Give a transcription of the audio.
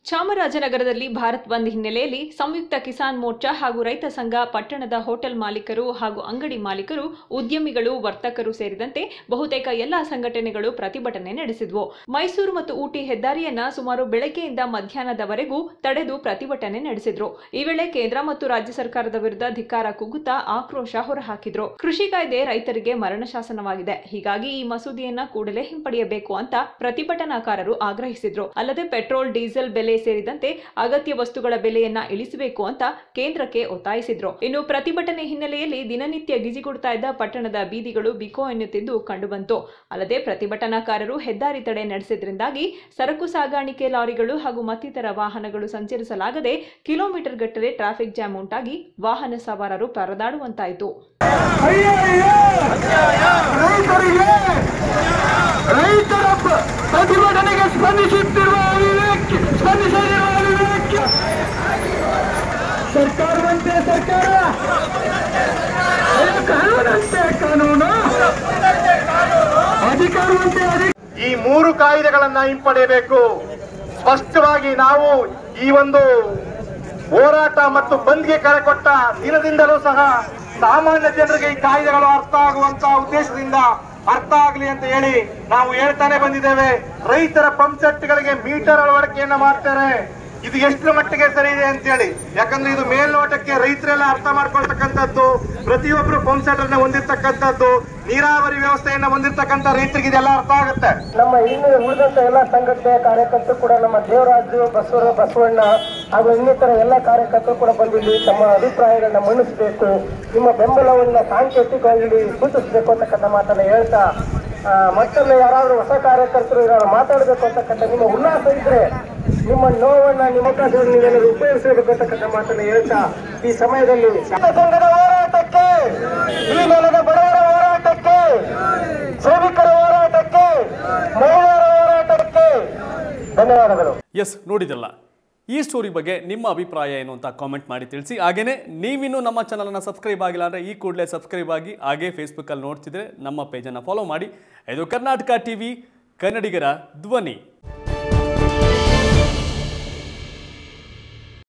ಚಾಮರಾಜನಗರದಲ್ಲಿ ಭಾರತ್ ಬಂದ್ ಹಿನ್ನೆಲೆಯಲ್ಲಿ ಸಂಯುಕ್ತ ಕಿಸಾನ್ ಮೋರ್ಚಾ ಹಾಗೂ ರೈತ ಸಂಘ ಪಟ್ಟಣದ ಹೋಟೆಲ್ ಮಾಲೀಕರು ಹಾಗೂ ಅಂಗಡಿ ಮಾಲೀಕರು, ಉದ್ಯಮಿಗಳು, ವರ್ತಕರು ಸೇರಿದಂತೆ ಬಹುತೇಕ ಎಲ್ಲಾ ಸಂಘಟನೆಗಳು ಪ್ರತಿಭಟನೆ ನಡೆಸಿದವು. ಮೈಸೂರು ಮತ್ತು ಊಟಿ ಹೆದ್ದಾರಿಯನ್ನ ಸುಮಾರು ಬೆಳಗ್ಗೆಯಿಂದ ಮಧ್ಯಾಹ್ನದವರೆಗೂ ತಡೆದು ಪ್ರತಿಭಟನೆ ನಡೆಸಿದ್ರು. ಈ ವೇಳೆ ಕೇಂದ್ರ ಮತ್ತು ರಾಜ್ಯ ಸರ್ಕಾರದ ವಿರುದ್ಧ ಧಿಕ್ಕಾರ ಕೂಗುತ್ತಾ ಆಕ್ರೋಶ ಹೊರಹಾಕಿದ್ರು. ಕೃಷಿ ಕಾಯ್ದೆ ರೈತರಿಗೆ ಮರಣ ಶಾಸನವಾಗಿದೆ, ಹೀಗಾಗಿ ಈ ಮಸೂದೆಯನ್ನ ಕೂಡಲೇ ಹಿಂಪಡೆಯಬೇಕು ಅಂತ ಪ್ರತಿಭಟನಾಕಾರರು ಆಗ್ರಹಿಸಿದ್ರು. ಅಲ್ಲದೆ ಪೆಟ್ರೋಲ್, ಡೀಸೆಲ್ ಬೆಲೆ ಸೇರಿದಂತೆ ಅಗತ್ಯ ವಸ್ತುಗಳ ಬೆಲೆಯನ್ನ ಇಳಿಸಬೇಕು ಅಂತ ಕೇಂದ್ರಕ್ಕೆ ಒತ್ತಾಯಿಸಿದ್ರು. ಇನ್ನು ಪ್ರತಿಭಟನೆ ಹಿನ್ನೆಲೆಯಲ್ಲಿ ದಿನನಿತ್ಯ ಗಿಜಿಗುಡ್ತಾ ಇದ್ದ ಪಟ್ಟಣದ ಬೀದಿಗಳು ಬಿಕೋ ಎನ್ನುತ್ತಿದ್ದು ಕಂಡುಬಂತು. ಅಲ್ಲದೆ ಪ್ರತಿಭಟನಾಕಾರರು ಹೆದ್ದಾರಿ ತಡೆ ನಡೆಸಿದ್ರಿಂದಾಗಿ ಸರಕು ಸಾಗಾಣಿಕೆ ಲಾರಿಗಳು ಹಾಗೂ ಮತ್ತಿತರ ವಾಹನಗಳು ಸಂಚರಿಸಲಾಗದೆ ಕಿಲೋಮೀಟರ್ ಗಟ್ಟಲೆ ಟ್ರಾಫಿಕ್ ಜಾಮ್ ಉಂಟಾಗಿ ವಾಹನ ಸವಾರರು ಪರದಾಡುವಂತಾಯಿತು. ರೈತರ ಪ್ರತಿಭಟನೆಗೆ ಸ್ಪಂದಿಸುತ್ತಿರುವ ಸರ್ಕಾರವಂತೆ ಸರ್ಕಾರ, ಕಾನೂನಂತೆ ಕಾನೂನು, ಅಧಿಕಾರವಂತೆ ಈ ಮೂರು ಕಾಯ್ದೆಗಳನ್ನ ಹಿಂಪಡೆಯಬೇಕು. ಸ್ಪಷ್ಟವಾಗಿ ನಾವು ಈ ಒಂದು ಹೋರಾಟ ಮತ್ತು ಬಂದ್ಗೆ ಕರೆ ಕೊಟ್ಟ ದಿನದಿಂದಲೂ ಸಹ ಸಾಮಾನ್ಯ ಜನರಿಗೆ ಈ ಕಾಯ್ದೆಗಳು ಅರ್ಥ ಆಗುವಂತಹ ಉದ್ದೇಶದಿಂದ ಅರ್ಥ ಆಗಲಿ ಅಂತ ಹೇಳಿ ನಾವು ಹೇಳ್ತಾನೆ ಬಂದಿದ್ದೇವೆ. ರೈತರ ಪಂಪ್ ಸೆಟ್ಗಳಿಗೆ ಮೀಟರ್ ಅಳವಡಿಕೆಯನ್ನ ಮಾಡ್ತಾರೆ. ಇದು ಎಷ್ಟು ಮಟ್ಟಿಗೆ ಸರಿ ಇದೆ ಅಂತ ಹೇಳಿ, ಯಾಕಂದ್ರೆ ಇದು ಮೇಲ್ನೋಟಕ್ಕೆ ರೈತರೆಲ್ಲ ಅರ್ಥ ಮಾಡ್ಕೊಳ್ತಕ್ಕಂಥದ್ದು, ಪ್ರತಿಯೊಬ್ಬರು ಪಂಪ್ ಸೆಟ್ ಅನ್ನ ಹೊಂದಿರತಕ್ಕಂಥದ್ದು, ನೀರಾವರಿ ವ್ಯವಸ್ಥೆಯನ್ನ ಹೊಂದಿರತಕ್ಕಂಥ ರೈತರಿಗೆ ಇದೆಲ್ಲ ಅರ್ಥ ಆಗುತ್ತೆ. ನಮ್ಮ ಇನ್ನು ಉಳಿದಂತ ಎಲ್ಲ ಸಂಘಟನೆಯ ಕಾರ್ಯಕರ್ತರು ಕೂಡ, ನಮ್ಮ ದೇವರಾಜು, ಬಸವಣ್ಣ ಹಾಗೂ ಇನ್ನಿತರ ಎಲ್ಲ ಕಾರ್ಯಕರ್ತರು ಕೂಡ ಬಂದಿಲ್ಲಿ ತಮ್ಮ ಅಭಿಪ್ರಾಯಗಳನ್ನ ಮಂಡಿಸಬೇಕು, ನಿಮ್ಮ ಬೆಂಬಲವನ್ನ ಸಾಂಕೇತಿಕವಾಗಿ ಸೂಚಿಸಬೇಕು ಅಂತಕ್ಕಂಥ ಮಾತನ್ನ ಹೇಳ್ತಾ, ಮತ್ತೊಮ್ಮೆ ಯಾರಾದ್ರೂ ಹೊಸ ಕಾರ್ಯಕರ್ತರು ಏನಾದ್ರು ಮಾತಾಡಬೇಕು ಅಂತಕ್ಕಂಥ ನಿಮ್ಮ ಉಲ್ಲಾಸ ಇದ್ರೆ ನಿಮ್ಮ ನೋವನ್ನ ನಿಮ್ಮ ನೀವೆಲ್ಲರೂ ಉಪಯೋಗಿಸಬೇಕು ಅಂತಕ್ಕಂಥ ಮಾತನ್ನ ಹೇಳ್ತಾ, ಈ ಸಮಯದಲ್ಲಿ ಸಂಘದ ಹೋರಾಟಕ್ಕೆ, ಈ ನೆಲದ ಬಡವರ ಹೋರಾಟಕ್ಕೆ, ಶ್ರಮಿಕರ ಹೋರಾಟಕ್ಕೆ, ಮಹಿಳೆಯರ ಹೋರಾಟಕ್ಕೆ ಧನ್ಯವಾದಗಳು. ಎಸ್, ನೋಡಿದಲ್ಲ ಈ ಸ್ಟೋರಿ ಬಗ್ಗೆ ನಿಮ್ಮ ಅಭಿಪ್ರಾಯ ಏನು ಅಂತ ಕಾಮೆಂಟ್ ಮಾಡಿ ತಿಳಿಸಿ. ಹಾಗೇನೇ ನೀವಿನ್ನೂ ನಮ್ಮ ಚಾನಲನ್ನು ಸಬ್ಸ್ಕ್ರೈಬ್ ಆಗಿಲ್ಲ ಅಂದರೆ ಈ ಕೂಡಲೇ ಸಬ್ಸ್ಕ್ರೈಬ್ ಆಗಿ, ಹಾಗೇ ಫೇಸ್ಬುಕ್ಕಲ್ಲಿ ನೋಡ್ತಿದ್ರೆ ನಮ್ಮ ಪೇಜನ್ನು ಫಾಲೋ ಮಾಡಿ. ಇದು ಕರ್ನಾಟಕ ಟಿವಿ, ಕನ್ನಡಿಗರ ಧ್ವನಿ.